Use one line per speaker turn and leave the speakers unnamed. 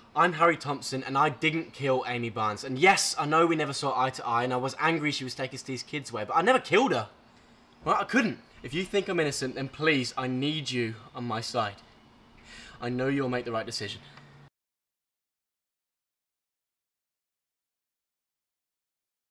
I'm Harry Thompson, and I didn't kill Amy Barnes. And yes, I know we never saw eye to eye, and I was angry she was taking Steve's kids away, but I never killed her. Well, I couldn't. If you think I'm innocent, then please, I need you on my side. I know you'll make the right decision.